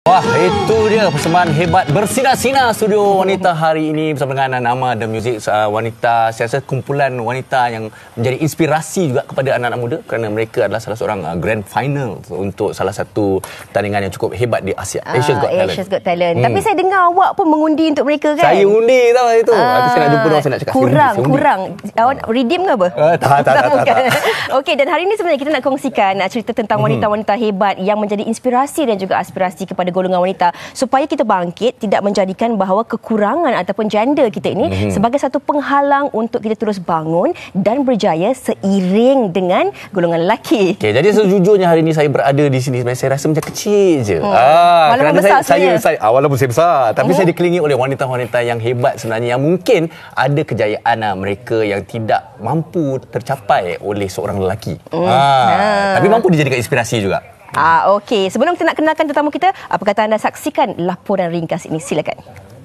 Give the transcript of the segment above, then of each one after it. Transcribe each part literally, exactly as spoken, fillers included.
Wah, itu dia persembahan hebat bersinar-sinar studio Wanita hari ini bersama dengan nama The Music uh, Wanita. Saya rasa kumpulan wanita yang menjadi inspirasi juga kepada anak-anak muda kerana mereka adalah salah seorang uh, grand final untuk salah satu pertandingan yang cukup hebat di Asia. Uh, Asia's Got Talent. Asia's Got Talent. Hmm. Tapi saya dengar awak pun mengundi untuk mereka kan? Saya undi tau itu. Uh, saya nak jumpa orang, saya nak cakap kurang, saya undi, saya undi. kurang. Awak redeem ke apa? Uh, tak, tak, tak, tak, tak. Okey, dan hari ini sebenarnya kita nak kongsikan uh, cerita tentang wanita-wanita hebat yang menjadi inspirasi dan juga aspirasi kepada golongan wanita supaya kita bangkit, tidak menjadikan bahawa kekurangan ataupun gender kita ini mm-hmm. sebagai satu penghalang untuk kita terus bangun dan berjaya seiring dengan golongan lelaki. Okay, jadi sejujurnya hari ini saya berada di sini, saya rasa macam kecil je. Hmm. Ah, walaupun kerana besar saya, saya, saya ah, walaupun saya besar, tapi uh-huh. saya dikelilingi oleh wanita-wanita yang hebat sebenarnya, yang mungkin ada kejayaan ah, mereka yang tidak mampu tercapai oleh seorang lelaki. Hmm. Ah, ah. Tapi mampu dijadikan inspirasi juga. Ah, okey. Sebelum kita nak kenalkan tetamu kita, apa kata anda saksikan laporan ringkas ini? Silakan.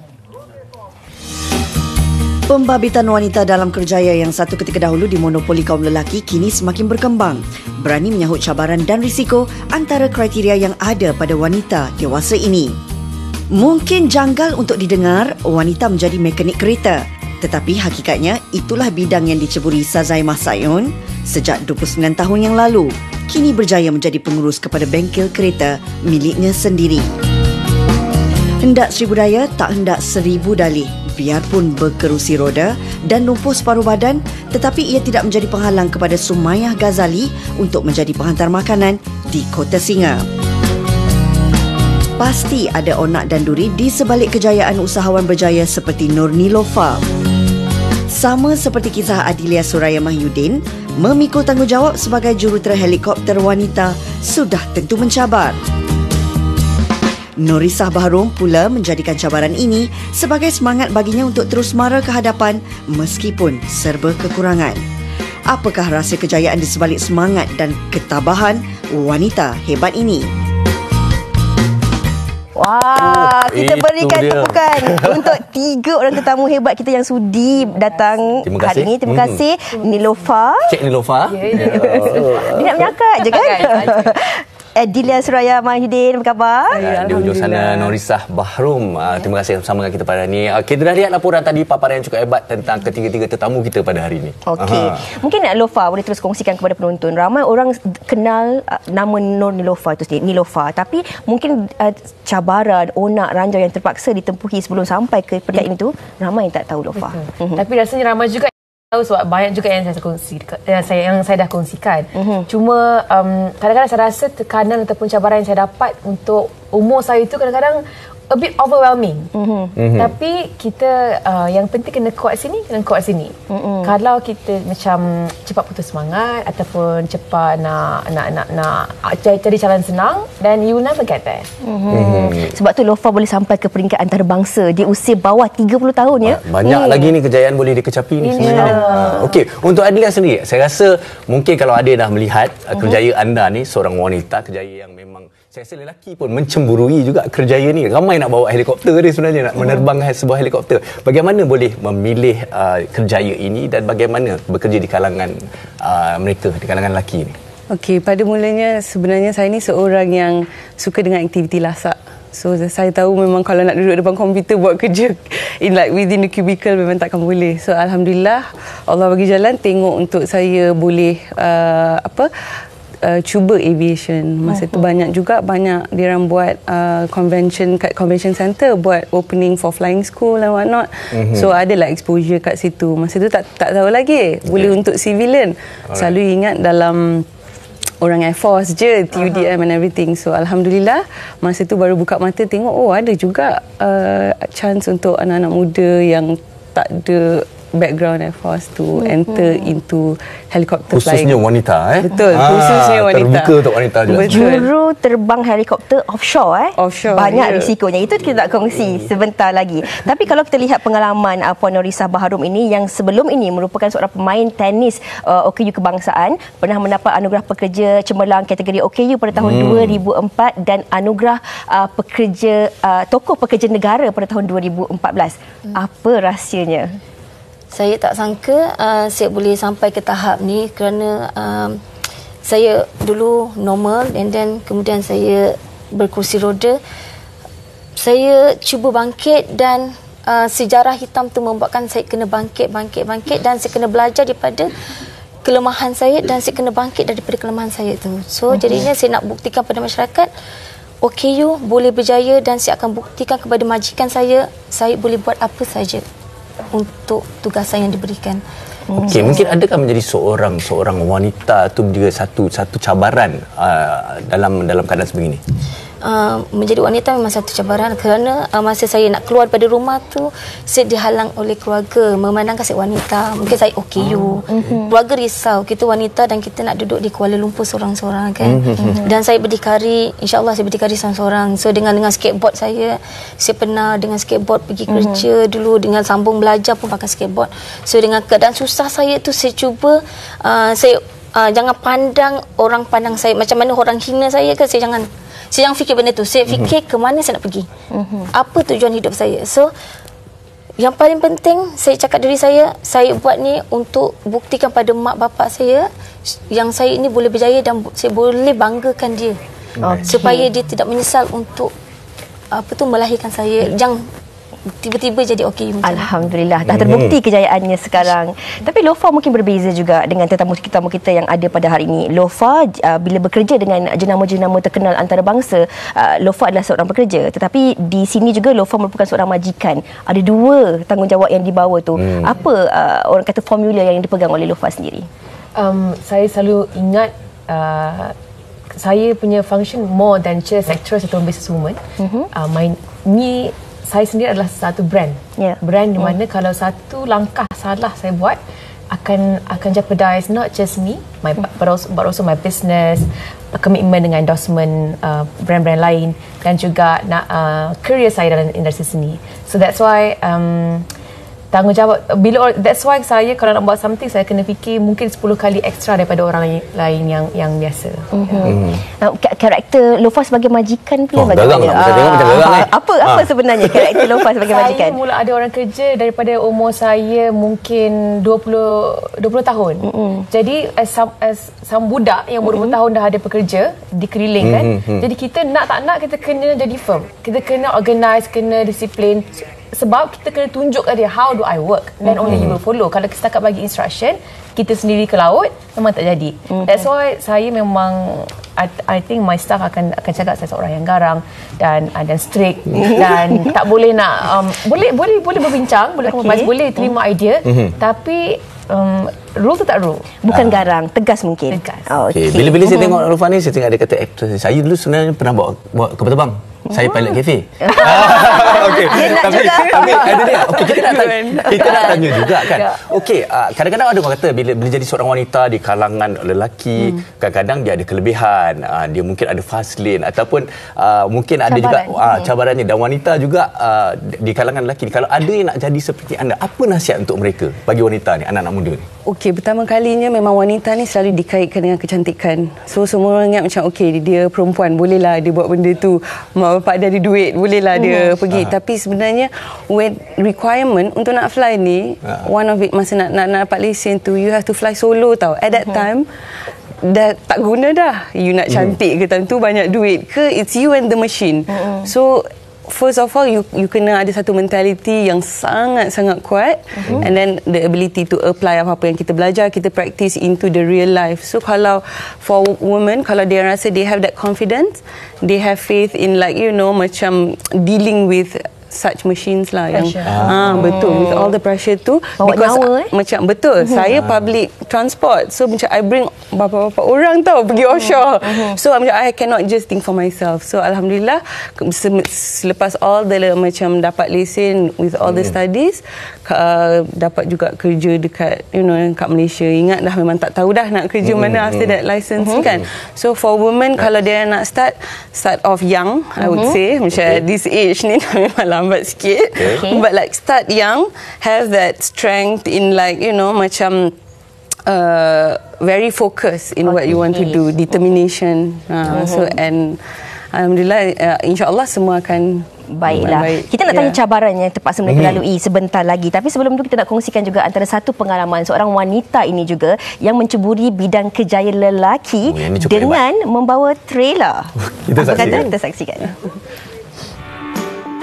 Pembabitan wanita dalam kerjaya yang satu ketika dahulu dimonopoli kaum lelaki kini semakin berkembang. Berani menyahut cabaran dan risiko antara kriteria yang ada pada wanita dewasa ini. Mungkin janggal untuk didengar wanita menjadi mekanik kereta. Tetapi hakikatnya itulah bidang yang diceburi Sazaimah Sayun sejak dua puluh sembilan tahun yang lalu. Kini berjaya menjadi pengurus kepada bengkel kereta miliknya sendiri. Hendak seribu daya, tak hendak seribu dalih. Biarpun berkerusi roda dan lumpuh separuh badan, tetapi ia tidak menjadi penghalang kepada Sumayyah Ghazali untuk menjadi penghantar makanan di Kota Singa. Pasti ada onak dan duri di sebalik kejayaan usahawan berjaya seperti Nur Nilofa. Sama seperti kisah Adelia Suraya Mahyudin, memikul tanggungjawab sebagai jurutera helikopter wanita sudah tentu mencabar. Norisah Bahrum pula menjadikan cabaran ini sebagai semangat baginya untuk terus mara ke hadapan meskipun serba kekurangan. Apakah rahsia kejayaan di sebalik semangat dan ketabahan wanita hebat ini? Wah, oh, kita berikan dia. tepukan untuk tiga orang tetamu hebat kita yang sudi datang hari ini. Terima kasih. Hmm. Nilofa. Cik Nilofa. Ya, ya. Dia nak menyakat je kan? Adelia Suraya Mahyudin, apa khabar? Uh, di ujung sana Norisah Bahrum. Uh, terima kasih bersama dengan kita pada hari ini. Uh, kita dah lihat laporan tadi, paparan yang cukup hebat tentang ketiga-tiga tetamu kita pada hari ini. Okey. Mungkin Lofa boleh terus kongsikan kepada penonton. Ramai orang kenal uh, nama Nur Nilofa itu sendiri, Nilofa. Tapi mungkin uh, cabaran, onak, ranjau yang terpaksa ditempuhi sebelum sampai ke peringkat ini tu, ramai yang tak tahu Lofa. Mm-hmm. Tapi rasanya ramai juga tahu sebab banyak juga yang saya kongsi, yang saya yang saya dah kongsikan. Mm-hmm. Cuma um, kadang-kadang saya rasa tekanan ataupun cabaran yang saya dapat untuk umur saya itu kadang-kadang a bit overwhelming. Mm-hmm. Mm-hmm. Tapi kita uh, yang penting kena kuat sini, kena kuat sini. Mm-hmm. Kalau kita macam cepat putus semangat ataupun cepat nak nak nak nak cari jalan senang, then you will never get there. Mm-hmm. Mm-hmm. Sebab tu Lofa boleh sampai ke peringkat antarabangsa di usia bawah tiga puluh tahun ya. Banyak hmm. lagi ni kejayaan boleh dikecapi ni sebenarnya. Uh, Okey, untuk Adelia sendiri, saya rasa mungkin kalau ada dah melihat uh-huh. kerjaya anda ni seorang wanita, kerjaya yang memang saya rasa lelaki pun mencemburui juga kerjaya ni. Ramai nak bawa helikopter ni sebenarnya, nak menerbangkan sebuah helikopter. Bagaimana boleh memilih uh, kerjaya ini dan bagaimana bekerja di kalangan uh, mereka, di kalangan lelaki ni? Okey, pada mulanya sebenarnya saya ni seorang yang suka dengan aktiviti lasak. So saya tahu memang kalau nak duduk depan komputer buat kerja in like within the cubicle memang takkan boleh. So alhamdulillah Allah bagi jalan tengok untuk saya boleh uh, apa Uh, cuba aviation. Masa tu banyak juga banyak diorang buat uh, convention kat convention center, buat opening for flying school and what not. Mm-hmm. So adalah exposure kat situ. Masa tu tak tak tahu lagi boleh okay. untuk civilian. Alright. Selalu ingat dalam orang Air Force je, T U D M uh-huh. and everything. So alhamdulillah masa tu baru buka mata tengok oh ada juga uh, chance untuk anak-anak muda yang tak ada background Air Force to hmm. enter into helicopter flying. Khususnya wanita eh? Betul, ah, khususnya wanita. Terbuka untuk wanita juga. Juru terbang helikopter offshore eh. Offshore. Banyak yeah. risikonya. Itu kita nak kongsi hmm. sebentar lagi. Tapi kalau kita lihat pengalaman uh, Puan Norisah Bahrum ini yang sebelum ini merupakan seorang pemain tenis uh, O K U kebangsaan, pernah mendapat anugerah pekerja cemerlang kategori O K U pada tahun hmm. dua ribu empat dan anugerah uh, pekerja uh, tokoh pekerja negara pada tahun dua ribu empat belas. Hmm. Apa rahsianya? Saya tak sangka uh, saya boleh sampai ke tahap ni kerana um, saya dulu normal and then kemudian saya berkursi roda. saya cuba bangkit dan uh, sejarah hitam tu membuatkan saya kena bangkit, bangkit, bangkit dan saya kena belajar daripada kelemahan saya dan saya kena bangkit daripada kelemahan saya tu. So, okay. jadinya saya nak buktikan pada masyarakat, O K U boleh berjaya dan saya akan buktikan kepada majikan saya, saya boleh buat apa saja untuk tugasan yang diberikan. Okey, so, mungkin adakah menjadi seorang seorang wanita tu juga satu satu cabaran uh, dalam dalam keadaan sebegini? Uh, menjadi wanita memang satu cabaran kerana uh, masa saya nak keluar dari rumah tu saya dihalang oleh keluarga memandangkan saya wanita, mungkin saya O K U. Mm-hmm. Keluarga risau kita wanita dan kita nak duduk di Kuala Lumpur seorang-seorang kan. Mm-hmm. Dan saya berdikari, insya-Allah saya berdikari seorang-seorang. So dengan dengan skateboard saya, saya pernah dengan skateboard pergi mm-hmm. kerja dulu, dengan sambung belajar pun pakai skateboard. So dengan keadaan susah saya tu saya cuba uh, saya uh, jangan pandang orang pandang saya macam mana orang hina saya ke, saya jangan Saya jangan fikir benda tu. Saya fikir mm-hmm. ke mana saya nak pergi. Mm-hmm. Apa tujuan hidup saya. So, yang paling penting, saya cakap diri saya, saya buat ni untuk buktikan pada mak bapak saya yang saya ini boleh berjaya dan saya boleh banggakan dia. Okay. Supaya dia tidak menyesal untuk apa tu melahirkan saya. Jangan tiba-tiba jadi O K U. Alhamdulillah, dah terbukti kejayaannya sekarang. Tapi Lofa mungkin berbeza juga dengan tetamu-tetamu kita yang ada pada hari ini. Lofa uh, bila bekerja dengan jenama-jenama terkenal antarabangsa, uh, Lofa adalah seorang pekerja. Tetapi di sini juga Lofa merupakan seorang majikan. Ada dua tanggungjawab yang dibawa tu. Hmm. Apa uh, orang kata formula yang dipegang oleh Lofa sendiri? Um, saya selalu ingat uh, saya punya function more than just actress atau businesswoman. Mm-hmm. Uh, my, ni saya sendiri adalah satu brand. Yeah. Brand di mana mm. kalau satu langkah salah saya buat akan akan jeopardize not just me, my mm. but also but also my business, komitmen dengan endorsement uh, brand-brand lain dan juga nak uh, career saya dalam industri seni. So that's why um, tanggungjawab bila that's why saya kalau nak buat something saya kena fikir mungkin sepuluh kali ekstra daripada orang lain, lain yang yang biasa. Mm-hmm. Mm. Uh, karakter Lofa sebagai majikan pula oh, bagaimana? Garang, uh, tengok macam garang, eh? Apa apa ha. sebenarnya karakter Lofa sebagai saya majikan? Saya mula ada orang kerja daripada umur saya mungkin dua puluh tahun. Mm-hmm. Jadi as, as some budak yang umur mm-hmm. dua puluh tahun dah ada pekerja di keliling kan. Mm-hmm. Jadi kita nak tak nak kita kena jadi firm. Kita kena organize, kena disiplin. Sebab kita kena tunjuk dia how do I work, then only you will follow. Kalau kita setakat bagi instruction, kita sendiri ke laut memang tak jadi. Mm-hmm. That's why saya memang I, I think my staff akan akan cakap saya seorang yang garang dan uh, dan strict dan tak boleh nak um, boleh boleh boleh berbincang, boleh okay. compromise, boleh terima mm-hmm. idea, mm-hmm. tapi um, rule tu tak rule. Bukan uh. garang, tegas mungkin. Tegas. Oh, okay. Okay. Bila-bila mm-hmm. saya tengok Lofa ni, saya tengok ada kata actress. Saya dulu sebenarnya pernah bawa bawa kapal terbang. Saya pilot kafe. Okey. Tapi tapi ada dia. Okey, kita nak tanya, kita nak tanya juga kan. Okey, uh, kadang-kadang ada orang kata bila bila jadi seorang wanita di kalangan lelaki, hmm. kadang-kadang dia ada kelebihan, uh, dia mungkin ada fast lane ataupun uh, mungkin ada Cabaran. juga uh, cabarannya, dan wanita juga uh, di kalangan lelaki. Kalau ada yang nak jadi seperti anda, apa nasihat untuk mereka bagi wanita ni, anak-anak muda ni? Okey, pertama kalinya memang wanita ni selalu dikaitkan dengan kecantikan. So semua orang ingat macam okey, dia perempuan, bolehlah dia buat benda tu. Mak bapak dia ada duit, bolehlah dia hmm. pergi. Ha. Tapi sebenarnya when requirement untuk nak fly ni, ha. one of it masa nak nak, nak dapat lesen tu, you have to fly solo tau. At that hmm. time dah tak guna dah. You nak cantik hmm. ke tentu banyak duit ke, it's you and the machine. Hmm. So first of all, you you kena ada satu mentality yang sangat-sangat kuat, mm-hmm. and then the ability to apply apa-apa yang kita belajar, kita practice into the real life. So kalau for women, kalau dia rasa they have that confidence, they have faith in like you know macam dealing with such machines lah pressure. yang ah. ah betul with all the pressure tu bawa because nyawa, eh? macam betul mm-hmm. saya public transport, so macam I bring bapa-bapa orang tau pergi offshore, mm-hmm. so macam I cannot just think for myself. So alhamdulillah selepas all the macam dapat lesen with all mm. the studies, uh, dapat juga kerja dekat you know kat Malaysia. Ingat dah memang tak tahu dah nak kerja mm. mana after that license, mm-hmm. kan. So for women, kalau dia nak start start off young, mm-hmm. I would say macam okay. this age ni memang lambat sikit, okay. but like start young, have that strength in like you know macam uh, very focused in okay. what you want to do, determination. Uh, mm-hmm. So and alhamdulillah, uh, insyaAllah semua akan baiklah. Baik. Kita nak tanya yeah. cabaran yang terpaksa mereka hmm. lalui sebentar lagi. Tapi sebelum itu kita nak kongsikan juga antara satu pengalaman seorang wanita ini juga yang menceburi bidang kejayaan lelaki oh, dengan hebat. membawa trailer. Kita saksikan. Kita saksikan.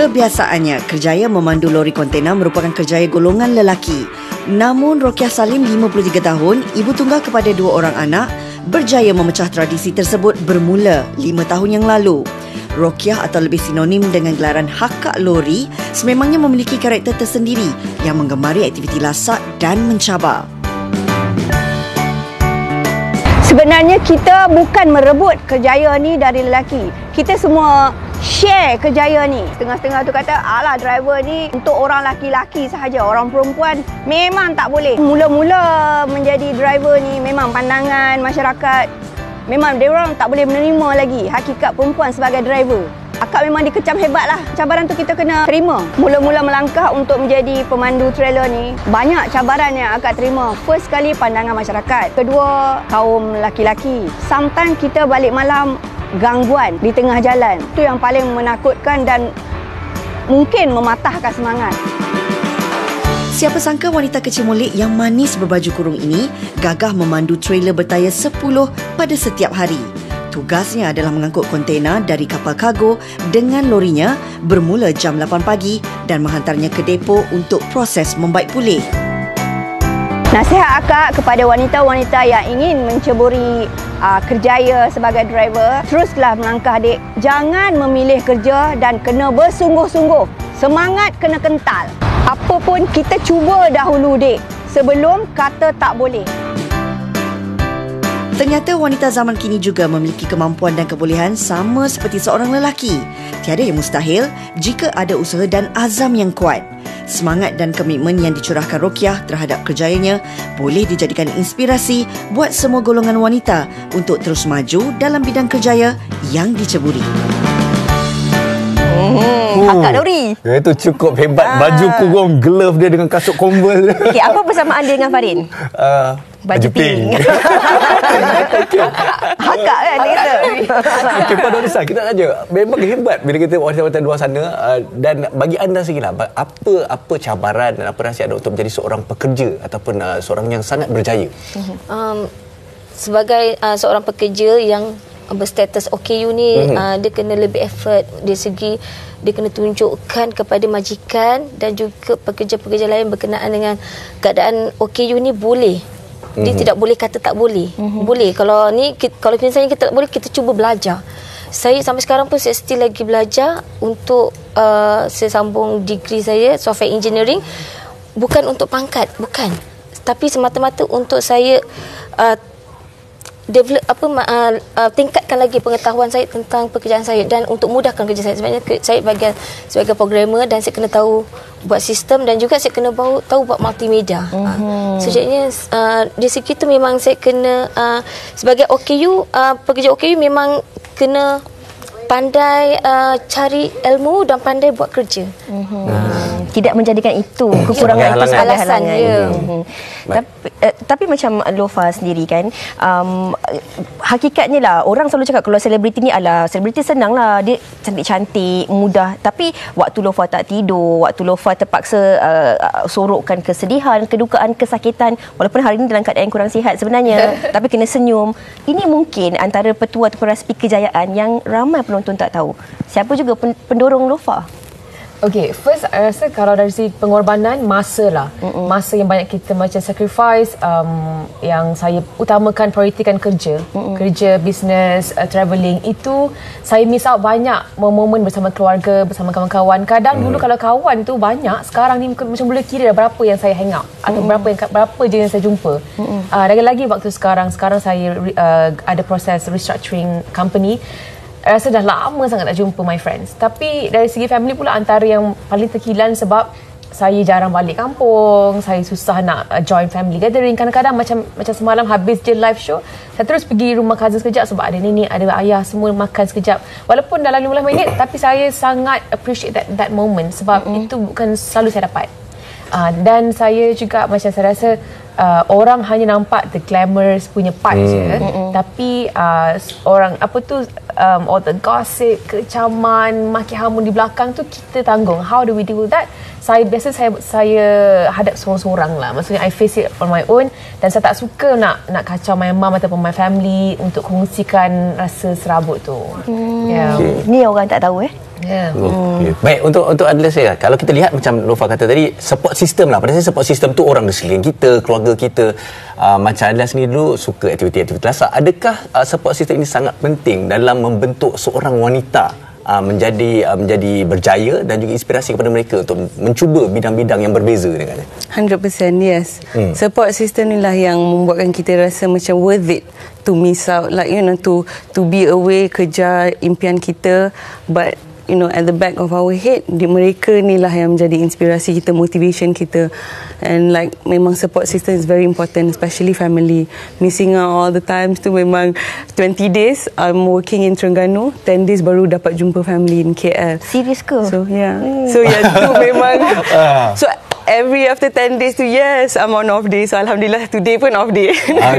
Kebiasaannya, kerjaya memandu lori kontena merupakan kerjaya golongan lelaki. Namun Rokiah Salim, lima puluh tiga tahun, ibu tunggal kepada dua orang anak, berjaya memecah tradisi tersebut bermula lima tahun yang lalu. Rokiah atau lebih sinonim dengan gelaran hakak lori sememangnya memiliki karakter tersendiri yang menggemari aktiviti lasak dan mencabar. Sebenarnya kita bukan merebut kerjaya ni dari lelaki. Kita semua share kerjaya ni. Setengah-setengah tu kata, alah driver ni untuk orang laki-laki sahaja. Orang perempuan memang tak boleh. Mula-mula menjadi driver ni memang pandangan masyarakat, memang dia orang tak boleh menerima lagi hakikat perempuan sebagai driver. Akak memang dikecam hebat lah. Cabaran tu kita kena terima. Mula-mula melangkah untuk menjadi pemandu trailer ni, banyak cabaran yang akak terima. First kali pandangan masyarakat. Kedua, kaum laki-laki. Sometimes kita balik malam, gangguan di tengah jalan. Itu yang paling menakutkan dan mungkin mematahkan semangat. Siapa sangka wanita kecil mulik yang manis berbaju kurung ini gagah memandu trailer bertayar sepuluh pada setiap hari. Tugasnya adalah mengangkut kontena dari kapal kargo dengan lorinya bermula jam lapan pagi dan menghantarnya ke depo untuk proses membaik pulih. Nasihat akak kepada wanita-wanita yang ingin menceburi uh, kerjaya sebagai driver, teruslah melangkah adik. Jangan memilih kerja dan kena bersungguh-sungguh. Semangat kena kental. Apa pun kita cuba dahulu dek sebelum kata tak boleh. Ternyata wanita zaman kini juga memiliki kemampuan dan kebolehan sama seperti seorang lelaki. Tiada yang mustahil jika ada usaha dan azam yang kuat. Semangat dan komitmen yang dicurahkan Rokiah terhadap kerjayanya boleh dijadikan inspirasi buat semua golongan wanita untuk terus maju dalam bidang kerjaya yang diceburi. Hmm, akak lori. Itu cukup hebat. Ah. Baju kurung, glove dia dengan kasut Converse. Okay, apa persamaan dia dengan Farin? Uh, Baju pink. Hakak kan dia kata. Okey, Pak Nurisa, kita tanya. Memang hebat bila kita wanita-wanita luar sana. Uh, dan bagi anda sendiri lah, apa apa cabaran dan apa rahsia anda untuk menjadi seorang pekerja ataupun uh, seorang yang sangat berjaya? Um, sebagai uh, seorang pekerja yang berstatus O K U ni, mm-hmm. uh, dia kena lebih effort dari segi dia kena tunjukkan kepada majikan dan juga pekerja-pekerja lain berkenaan dengan keadaan O K U ni boleh. Dia mm-hmm. tidak boleh kata tak boleh. Mm-hmm. Boleh. Kalau ni kalau misalnya kita tak boleh, kita cuba belajar. Saya sampai sekarang pun saya still lagi belajar untuk uh, saya sambung degree saya software engineering, bukan untuk pangkat, bukan. Tapi semata-mata untuk saya uh, develop apa uh, uh, tingkatkan lagi pengetahuan saya tentang pekerjaan saya dan untuk mudahkan kerja saya. Sebenarnya saya bagian sebagai programmer dan saya kena tahu buat sistem dan juga saya kena tahu, tahu buat multimedia. Mm-hmm. Uh, sejujurnya uh, di segi itu memang saya kena uh, sebagai O K U, uh, pekerja O K U memang kena pandai uh, cari ilmu dan pandai buat kerja. Mm-hmm. Hmm. Tidak menjadikan itu kekurangan itu sebagai halangan. Ya. Mm-hmm. Tapi, uh, tapi macam Lofa sendiri kan, um, hakikatnya lah orang selalu cakap kalau selebriti ni adalah selebriti senang lah, dia cantik-cantik, mudah. Tapi waktu Lofa tak tidur, waktu Lofa terpaksa uh, sorokkan kesedihan, kedukaan, kesakitan, walaupun hari ini dalam keadaan kurang sihat sebenarnya, tapi kena senyum. Ini mungkin antara petua ataupun rasipi kejayaan yang ramai penonton tak tahu. Siapa juga pendorong Lofa? Okay, first I rasa kalau dari segi pengorbanan, masa lah. Mm-mm. Masa yang banyak kita macam sacrifice, um, yang saya utamakan prioritikan kerja. Mm-mm. Kerja, bisnes, uh, travelling. Itu saya miss out banyak momen bersama keluarga, bersama kawan-kawan. Kadang mm. dulu kalau kawan tu banyak, sekarang ni macam boleh kira dah berapa yang saya hang out. Atau Mm-mm. berapa yang berapa je yang saya jumpa. Uh, lagi-lagi waktu sekarang, sekarang saya uh, ada proses restructuring company. Rasa dah lama sangat tak jumpa my friends. Tapi dari segi family pula antara yang paling terkilan sebab saya jarang balik kampung, saya susah nak join family gathering. Kadang-kadang macam macam semalam habis je live show, saya terus pergi rumah cousin sekejap sebab ada nenek, ada ayah semua makan sekejap. Walaupun dalam lima belas minit tapi saya sangat appreciate that that moment sebab mm-hmm. itu bukan selalu saya dapat. Uh, dan saya juga macam saya rasa uh, orang hanya nampak the glamorous punya part mm. je, mm-hmm. tapi uh, orang apa tu um, all the gossip, kecaman, maki hamun di belakang tu kita tanggung. How do we deal with that? Saya biasa saya saya hadap seorang-seorang lah. Maksudnya I face it on my own dan saya tak suka nak nak kacau my mom ataupun my family untuk kongsikan rasa serabut tu. Hmm. Yeah. Okay. Ni orang tak tahu eh. Yeah. Okay. Baik, untuk untuk Adelia saya, kalau kita lihat macam Lofa kata tadi, support system lah. Pada saya support system tu orang di sekeliling kita, keluarga kita. Uh, macam Adelia sendiri dulu suka aktiviti-aktiviti lasak. Adakah uh, support system ini sangat penting dalam membentuk seorang wanita uh, menjadi uh, menjadi berjaya dan juga inspirasi kepada mereka untuk mencuba bidang-bidang yang berbeza dengan one hundred percent yes. Hmm. Support system inilah yang membuatkan kita rasa macam worth it to miss out, like you know, to to be away, kejar impian kita, but you know, at the back of our head, di mereka ni lah yang menjadi inspirasi kita, motivation kita. And like, memang support system is very important, especially family. Missing out all the times tu memang twenty days, I'm working in Terengganu, ten days baru dapat jumpa family in K L. Serius ke? So, yeah. Hmm. So, yeah, tu memang. So, every after ten days tu, yes, I'm on off day. So, Alhamdulillah, today pun off day.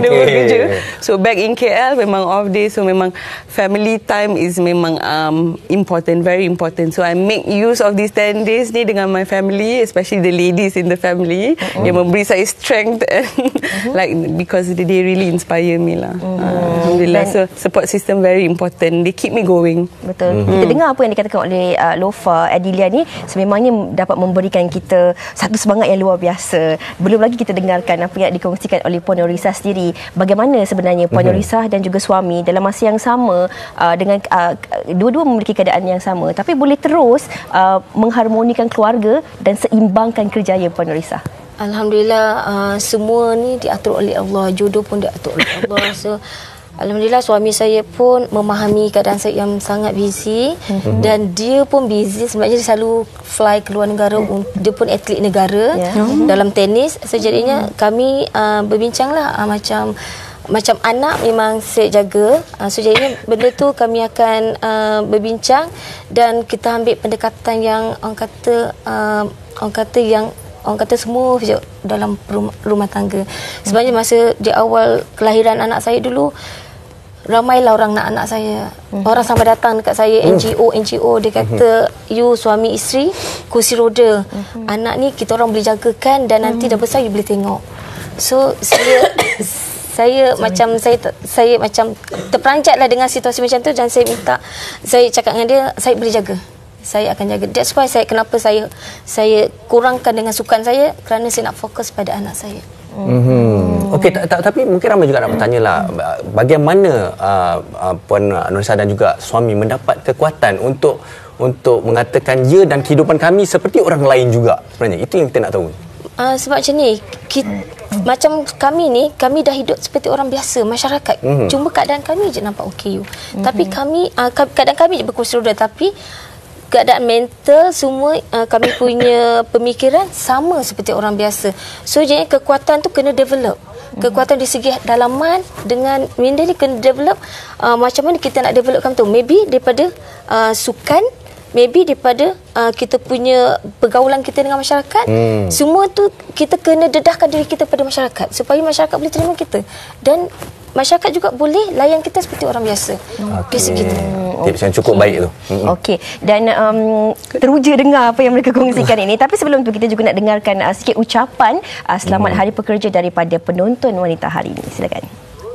Okay. So, back in K L, memang off day. So, memang family time is memang um, important, very important. So, I make use of these ten days ni dengan my family, especially the ladies in the family, uh-huh. yang memberi saya strength and uh-huh. like, because they really inspire me lah. Uh-huh. Uh, Alhamdulillah. So, support system very important. They keep me going. Betul. Uh-huh. Kita dengar apa yang dikatakan oleh uh, Lofa Adelia ni, sememangnya dapat memberikan kita satu semangat yang luar biasa. Belum lagi kita dengarkan apa yang dikongsikan oleh Puan Norisa sendiri. Bagaimana sebenarnya Puan mm-hmm. Norisa dan juga suami dalam masa yang sama uh, dengan uh, dua-dua memiliki keadaan yang sama, tapi boleh terus uh, mengharmonikan keluarga dan seimbangkan kerjaya Puan Norisa. Alhamdulillah, uh, semua ni diatur oleh Allah, jodoh pun diatur oleh Allah. So alhamdulillah, suami saya pun memahami keadaan saya yang sangat busy, mm-hmm. dan dia pun busy. Sebenarnya dia selalu fly ke luar negara, dia pun atlet negara, yeah. mm-hmm. dalam tenis. Sejadinya mm-hmm. kami uh, berbincanglah uh, macam macam anak memang saya jaga. Uh, so jadinya benda tu kami akan uh, berbincang dan kita ambil pendekatan yang orang kata uh, orang kata yang orang kata semua dalam rumah, rumah tangga. Sebenarnya masa di awal kelahiran anak saya dulu, ramailah orang nak anak saya. Hmm. Orang sampai datang dekat saya, N G O, N G O. Dia kata, you suami isteri, kursi roda. Hmm. Anak ni kita orang boleh jagakan dan nanti dah besar you boleh tengok. So, saya saya macam saya saya macam terperanjatlah dengan situasi macam tu dan saya minta, saya cakap dengan dia, saya boleh jaga. Saya akan jaga. That's why saya, kenapa saya saya kurangkan dengan sukan saya, kerana saya nak fokus pada anak saya. Mm-hmm. Okey, tapi mungkin ramai juga nak bertanya lah, bagaimana uh, uh, Puan Norisa dan juga suami mendapat kekuatan untuk untuk mengatakan ya dan kehidupan kami seperti orang lain juga sebenarnya? Itu yang kita nak tahu. Uh, sebab macam ni, kita, macam kami ni, kami dah hidup seperti orang biasa, masyarakat. Mm-hmm. Cuma keadaan kami je nampak okey. Mm-hmm. Tapi kami, uh, keadaan kami je berkursi roda, tapi keadaan mental semua uh, kami punya pemikiran sama seperti orang biasa. So jadi kekuatan tu kena develop. Kekuatan di segi dalaman dengan minda ni kena develop. Uh, macam mana kita nak developkan tu? Maybe daripada uh, sukan, maybe daripada uh, kita punya pergaulan kita dengan masyarakat. Hmm. Semua tu kita kena dedahkan diri kita pada masyarakat supaya masyarakat boleh terima kita. Dan masyarakat juga boleh layan kita seperti orang biasa. Okay. Di segi tu. Tips yang cukup baik tu. Okey. Dan um, teruja dengar apa yang mereka kongsikan ini. Tapi sebelum tu kita juga nak dengarkan uh, sikit ucapan uh, selamat Hari Pekerja daripada penonton Wanita Hari Ini. Silakan.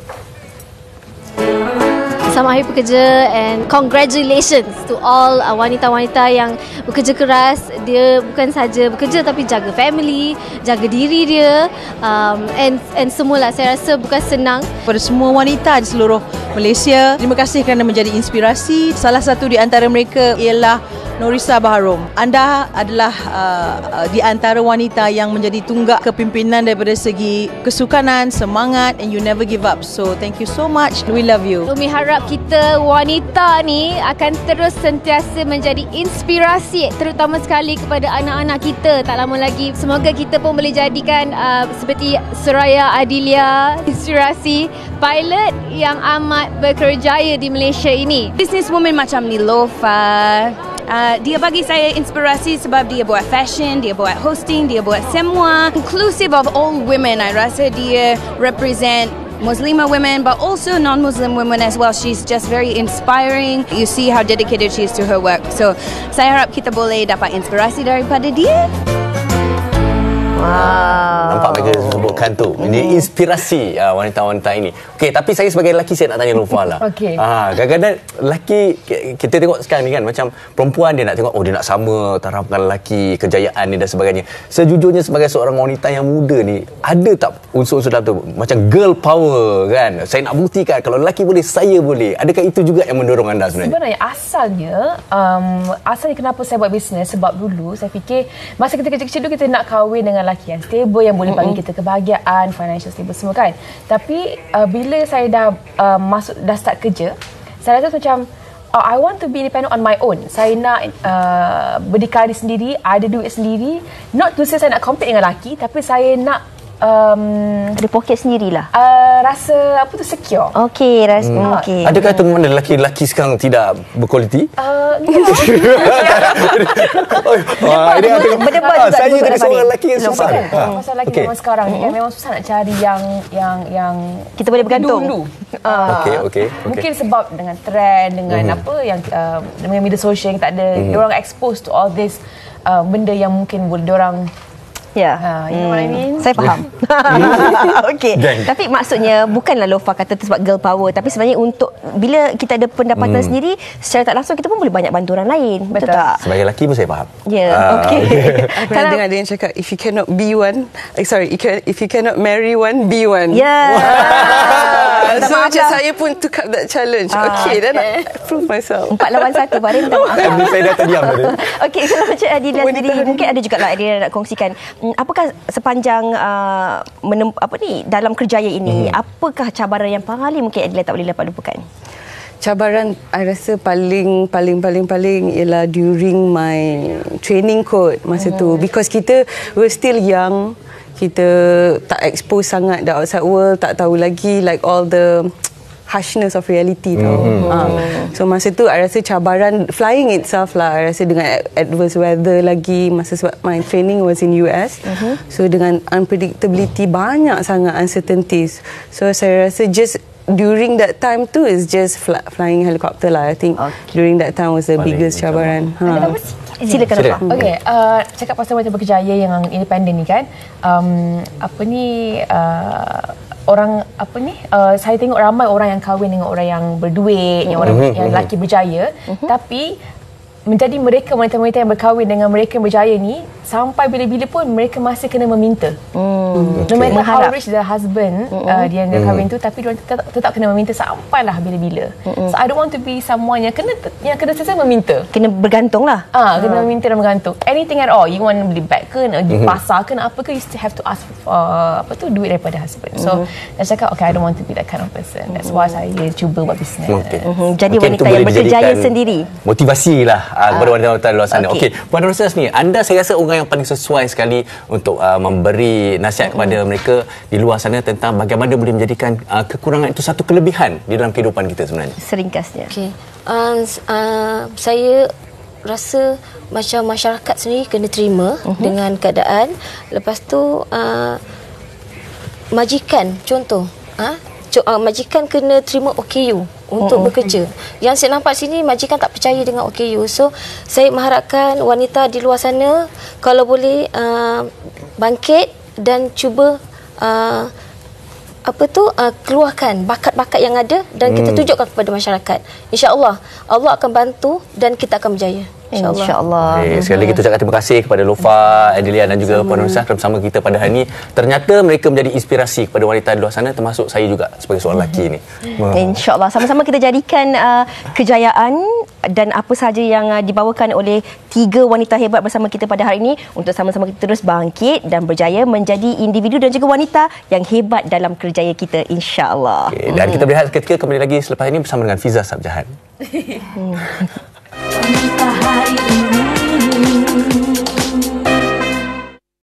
Selamat Hari Pekerja and congratulations to all uh, wanita-wanita yang bekerja keras. Dia bukan saja bekerja tapi jaga family, jaga diri dia, um, and and semualah. Saya rasa bukan senang. Pada semua wanita di seluruh Malaysia, terima kasih kerana menjadi inspirasi. Salah satu di antara mereka ialah Norisa Baharom. Anda adalah uh, di antara wanita yang menjadi tunggak kepimpinan daripada segi kesukanan, semangat, and you never give up. So thank you so much. We love you. Kami harap kita wanita ni akan terus sentiasa menjadi inspirasi, terutama sekali kepada anak-anak kita. Tak lama lagi semoga kita pun boleh jadikan uh, seperti Suraya Adelia, inspirasi pilot yang amat berkerjaya di Malaysia ini. Businesswoman macam ni, Lofa, Uh, dia bagi saya inspirasi sebab dia buat fashion, dia buat hosting, dia buat semua. Inclusive of all women, I rasa dia represent Muslimah women but also non-Muslim women as well. She's just very inspiring. You see how dedicated she is to her work. So, saya harap kita boleh dapat inspirasi daripada dia. Wow. Nampak mereka sebutkan tu. Ini inspirasi uh, wanita-wanita ini. Okey, tapi saya sebagai lelaki saya nak tanya Lofa lah. Okey. Ha, kadang-kadang lelaki kita tengok sekarang ni kan macam perempuan dia nak tengok oh dia nak sama tarafkan lelaki, kejayaan ni dan sebagainya. Sejujurnya sebagai seorang wanita yang muda ni, ada tak unsur-unsur dalam tu macam girl power kan? Saya nak buktikan kalau lelaki boleh, saya boleh. Adakah itu juga yang mendorong anda sebenarnya? Sebenarnya asalnya um, asalnya kenapa saya buat bisnes, sebab dulu saya fikir masa kita kecil-kecil dulu kita nak kahwin dengan lelaki yang stable, yang boleh bagi kita kebahagiaan, financial stable semua kan. Tapi uh, bila saya dah uh, masuk dah start kerja, saya rasa macam oh, I want to be independent on my own. Saya nak uh, berdikari sendiri, ada duit sendiri. Not to say saya nak compete dengan lelaki, tapi saya nak um, ada poket sendirilah. Uh, rasa apa tu secure. Okey, rasa Hmm. okey. Adakah itu mana lelaki-lelaki sekarang tidak berkualiti? Uh, Wah, ini ada berdebat ah, juga saya dulu jadi pada seorang Fahri. lelaki yang susah. Kan? Ha. Pasal lagi Okey. zaman sekarang ni kan memang susah nak cari yang yang yang Kita boleh bergantung. dulu. Okey, okey, okey. Mungkin sebab dengan trend, dengan Mhm. apa yang uh, dengan media sosial yang tak ada, Mhm. diorang expose to all this uh, benda yang mungkin boleh diorang Ya. uh, you know what I mean? Saya faham. Okey. Tapi maksudnya bukanlah Lofa kata tu sebab girl power, tapi sebenarnya untuk bila kita ada pendapatan Hmm. sendiri, secara tak langsung kita pun boleh banyak bantu orang lain. Betul, Betul. tak? Sebagai lelaki pun saya faham. Ya. Ah, Okey. I pernah dengar ada yang cakap, if you cannot be one, eh, sorry, you can, if you cannot marry one, be one. Ya. So macam saya pun took up that challenge. Ah, Okay, then okay. I prove myself. Empat lawan satu, Farin minta maaf. Saya dah terdiam tadi. Okey, kalau macam Adelia sendiri, mungkin ada juga lah Adelia nak kongsikan. Hmm, Apakah sepanjang uh, menem, apa ni dalam kerjaya ini, Hmm. apakah cabaran yang paling mungkin Adelia tak boleh dapat lupakan? Cabaran I rasa paling paling paling paling ialah during my training kot masa tu, because kita we're still young, kita tak expose sangat the outside world, tak tahu lagi like all the harshness of reality tau. Mhm. Ha. So masa tu I rasa cabaran flying itself lah. I rasa dengan adverse weather lagi, masa sebab my training was in U S. Mhm. So dengan unpredictability, banyak sangat uncertainties. So saya rasa just during that time tu is just fly, flying helicopter lah. I think okay. during that time was the Paling biggest cabaran. Ha. Silakan Lofa. Okey, uh, cakap pasal wanita berkejaya yang independen ni kan. Um, apa ni uh, orang apa ni uh, saya tengok ramai orang yang kahwin dengan orang yang berduit, yang orang Mhm, yang mhm. lelaki berjaya, tapi menjadi mereka wanita-wanita yang berkahwin dengan mereka yang berjaya ni sampai bila-bila pun mereka masih kena meminta. Hmm. No matter how Mengharap. rich the husband uh, dia yang Mm. kahwin tu, tapi dia tetap, tetap kena meminta sampailah bila-bila. So I don't want to be someone yang kena yang kena sentiasa meminta. Kena bergantung lah. Ah, kena meminta dan bergantung. Anything at all. You want beli bag ke, nak pergi pasar ke, nak apa ke, you still have to ask for uh, apa tu duit daripada husband. So, saya cakap okay, I don't want to be that kind of person. That's why saya cuba buat bisnes. Okey. Mhm. Jadi Mungkin wanita itu yang boleh berkejaya dijadikan sendiri. motivasi lah uh, kepada wanita-wanita di luar sana. Okey. Okey, Puan Rosas ni, anda saya rasa orang yang paling sesuai sekali untuk uh, memberi nasihat kepada mereka di luar sana tentang bagaimana boleh menjadikan uh, kekurangan itu satu kelebihan di dalam kehidupan kita sebenarnya. Seringkasnya. Okey. Uh, uh, saya rasa macam masyarakat sendiri kena terima uh-huh. dengan keadaan. Lepas tu uh, majikan contoh, ah uh, uh, majikan kena terima O K U untuk uh-huh. bekerja. Yang saya nampak sini majikan tak percaya dengan O K U. So saya mengharapkan wanita di luar sana kalau boleh uh, bangkit dan cuba uh, apa tu uh, keluarkan bakat-bakat yang ada dan kita Hmm. tunjukkan kepada masyarakat. Insya-Allah Allah akan bantu dan kita akan berjaya. InsyaAllah. InsyaAllah. Okay, sekali lagi kita ucapkan terima kasih kepada Lofa, Adelia dan juga Puan Rosas bersama kita pada hari ini. Ternyata mereka menjadi inspirasi kepada wanita di luar sana, termasuk saya juga sebagai seorang lelaki ni. InsyaAllah. Sama-sama kita jadikan uh, kejayaan dan apa sahaja yang uh, dibawakan oleh tiga wanita hebat bersama kita pada hari ini untuk sama-sama kita terus bangkit dan berjaya menjadi individu dan juga wanita yang hebat dalam kerjaya kita, insyaAllah. Okay, dan kita berehat seketika, kembali lagi selepas ini bersama dengan Fiza Sabjahan. Wanita hari ini.